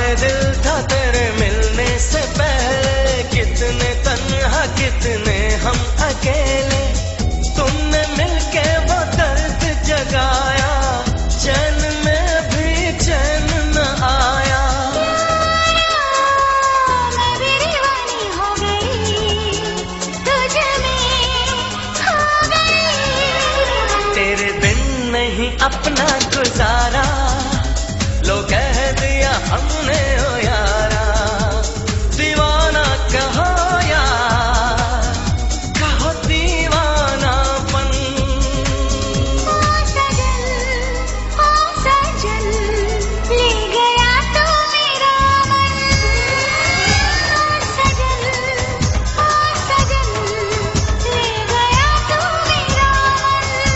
है दिल था तेरे मिलने से पहले, कितने तन्हा कितने हम अकेले, तुमने मिलके वो दर्द जगाया, चैन में भी चैन न आया। मैं भी दीवानी हो गई, तुझ में खो गई। तेरे बिन नहीं अपना गुजारा, लो कह दिया हमने ओ यारा, दीवाना कहो यार, कहो दीवानापन। ओ सजन, ले गया तू मेरा मन। ओ सजन, ले गया तू मेरा मन।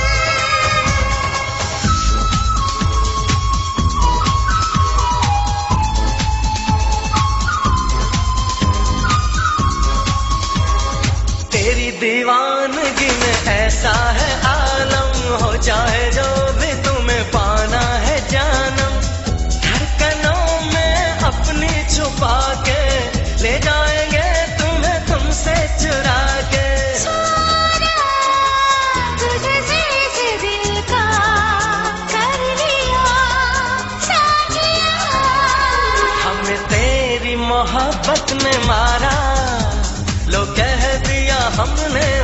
तेरी दीवानगी में ऐसा है आलम, हो जाए जो भी तुम्हें पाना है जानम, धड़कनों में अपनी छुपा के ले जाएंगे तुम्हें तुमसे चुरा के। तुझे से इस दिल का कर लिया साथिया। हमें तेरी मोहब्बत ने मारा, लो कह दिया हमने